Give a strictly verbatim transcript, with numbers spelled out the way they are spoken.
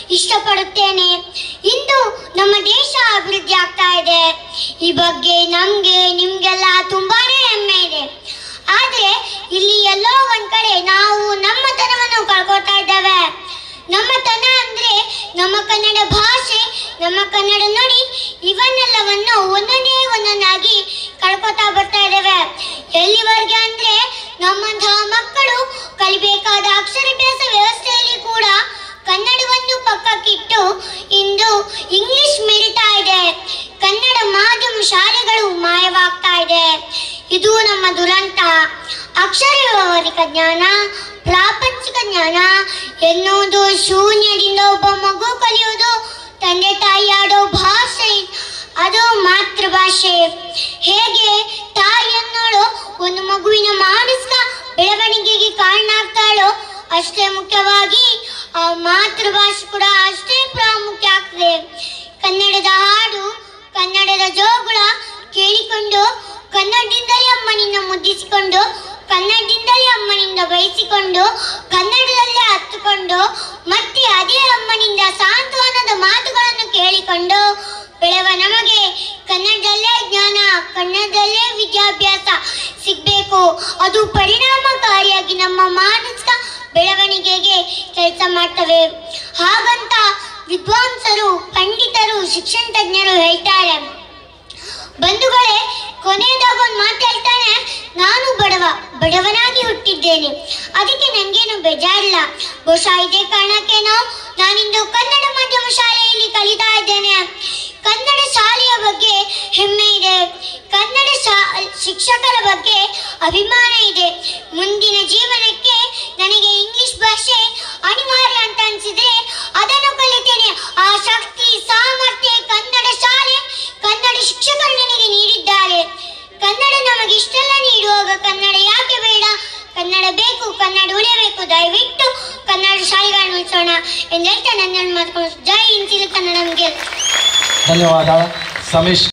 ಇಷ್ಟಪಡುತ್ತೇನೆ. ಇಂದು ನಮ್ಮ ದೇಶ ಅಭಿವೃದ್ಧಿ ಆಗ್ತಾ ಇದೆ. ಈ ಬಗ್ಗೆ ನಮ್ಗೆ ನಿಮ್ಗೆಲ್ಲ ತುಂಬಾನೇ ಹೆಮ್ಮೆ ಇದೆ. ಆದ್ರೆ ಇಲ್ಲಿ ಎಲ್ಲೋ ಒಂದ್ ಕಡೆ ನಾವು ನಮ್ಮ ತನವನ್ನು ಕಳ್ಕೊತಾ ಇದ್ದೇವೆ. ನಮ್ಮ ತನ ಅಂದ್ರೆ ನಮ್ಮ ಕನ್ನಡ ಭಾಷೆ, ನಮ್ಮ ಕನ್ನಡ ನುಡಿ, ಇವನ್ನೆಲ್ಲವನ್ನು ಒಂದೊಂದೇ ಒಂದೊಂದಾಗಿ ಕಳ್ಕೊತಾ ಬರ್ತಾ ಇದ್ದೇವೆ. ಎಲ್ಲಿವರೆಗೆ ಅಂದ್ರೆ ನಮ್ಮಂತಹ ಮಕ್ಕಳು ಕಲಿಬೇಕಾದ ಅಕ್ಷರಾಭ್ಯಾಸ ವ್ಯವಸ್ಥೆಯಲ್ಲಿ ಕೂಡ ಕನ್ನಡವನ್ನು ಪಕ್ಕಕ್ಕಿಟ್ಟು ಇಂದು ಇಂಗ್ಲಿಷ್ ಮೆರಿತಾ ಇದೆ. ಕನ್ನಡ ಮಾಧ್ಯಮ ಶಾಲೆಗಳು ಮಾಯವಾಗ್ತಾ ಇದೆ. ಇದು ನಮ್ಮ ದುರಂತ. ಅಕ್ಷರ ವ್ಯವಹಾರಿಕ ಜ್ಞಾನ, ಪ್ರಾಪಂಚಿಕ ಜ್ಞಾನ ಎನ್ನುವುದು ಶೂನ್ಯದಿಂದ ಒಬ್ಬ ಮಗು ಕಲಿಯುವುದು ತಂದೆ ತಾಯಿ ಆಡೋ ಭಾಷೆ, ಅದು ಮಾತೃಭಾಷೆ. ಹೇಗೆ ತಾಯಿ ಅನ್ನೋಳು ಒಂದು ಮಗುವಿನ ಮಾನಸಿಕ ಬೆಳವಣಿಗೆಗೆ ಕಾರಣ ಆಗ್ತಾಳೋ ಅಷ್ಟೇ ಮುಖ್ಯವಾಗಿ ಆ ಮಾತೃಭಾಷೆ ಕೂಡ ಅಷ್ಟೇ ಪ್ರಾಮುಖ್ಯ ಆಗ್ತದೆ. ಕನ್ನಡದ ಹಾಡು, ಕನ್ನಡದ ಜೋಗುಳ ಕೇಳಿಕೊಂಡು, ಕನ್ನಡದಿಂದಲೇ ಅಮ್ಮನಿಂದ ಮುದ್ದಿಸಿಕೊಂಡು, ಕನ್ನಡದಿಂದಲೇ ಅಮ್ಮನಿಂದ ಬಯಸಿಕೊಂಡು, ಕನ್ನಡದಲ್ಲೇ ಹತ್ತುಕೊಂಡು, ಮತ್ತೆ ಅದೇ ಅಮ್ಮನಿಂದ ಸಾಂತ್ವನದ ಮಾತುಗಳನ್ನು ಕೇಳಿಕೊಂಡು ಬೆಳೆವ ನಮಗೆ ಕನ್ನಡದಲ್ಲೇ ಜ್ಞಾನ, ಕನ್ನಡದಲ್ಲೇ ವಿದ್ಯಾಭ್ಯಾಸ ಸಿಗಬೇಕು. ಅದು ಪರಿಣಾಮಕಾರಿಯಾಗಿ ನಮ್ಮ ಮಾನಸಿಕ ಬೆಳವಣಿಗೆಗೆ ಕೆಲಸ ಮಾಡ್ತವೆ. ಹಾಗಂತ ವಿದ್ವಾಂಸರು, ಪಂಡಿತರು, ಶಿಕ್ಷಣ ತಜ್ಞರು ಹೇಳ್ತಾರೆ. ಬಂಧುಗಳೇ, ಕೊನೆಯದಾಗ ಒಂದು ಮಾತು ಹೇಳ್ತಾನೆ, ನಾನು ಬಡವ ಬಡವನಾಗಿ ಹುಟ್ಟಿದ್ದೇನೆ, ಅದಕ್ಕೆ ನನಗೇನು ಬೇಜಾರಿಲ್ಲ. ಬಹುಶಃ ಇದೇ ಕಾರಣಕ್ಕೇನೋ ನಾನಿಂದು ಕನ್ನಡ ಮಾಧ್ಯಮ ಶಾಲೆಯಲ್ಲಿ ಕಲಿತಾ ಇದ್ದೇನೆ. ಕನ್ನಡ ಶಾಲೆಯ ಬಗ್ಗೆ ಹೆಮ್ಮೆ ಇದೆ. ಕನ್ನಡ ಶಾ ಶಿಕ್ಷಕರ ಬಗ್ಗೆ ಅಭಿಮಾನ ಇದೆ. ಮುಂದಿನ ಜೀವನಕ್ಕೆ ನನಗೆ ಇಂಗ್ಲಿಷ್ ಭಾಷೆ ಅನಿವಾರ್ಯ ಅಂತ ಅನಿಸಿದ್ರೆ ಅದನ್ನು ಕಲಿತೇನೆ. ಆ ಶಕ್ತಿ, ಸಾಮರ್ಥ್ಯ ಕನ್ನಡ ಶಾಲೆ, ಕನ್ನಡ ಶಿಕ್ಷಕರು ನನಗೆ ನೀಡಿದ್ದಾರೆ. ಕನ್ನಡ ನಮಗೆ ಇಷ್ಟೆಲ್ಲ ನೀಡುವಾಗ ಕನ್ನಡ ಯಾಕೆ ಬೇಡ? ಕನ್ನಡ ಬೇಕು, ಕನ್ನಡ ಉಳಿಯಬೇಕು. ದಯವಿಟ್ಟು ಕನ್ನಡ ಶಾಲೆಗಳನ್ನು ಉಳಿಸೋಣ ಎಂದು ಹೇಳ್ತಾ ನನ್ನ ಮಾತುಗಳು. ಜೈ ಹಿಂದ್, ಕನ್ನಡ. ಧನ್ಯವಾದ ಸಮೀಶ್.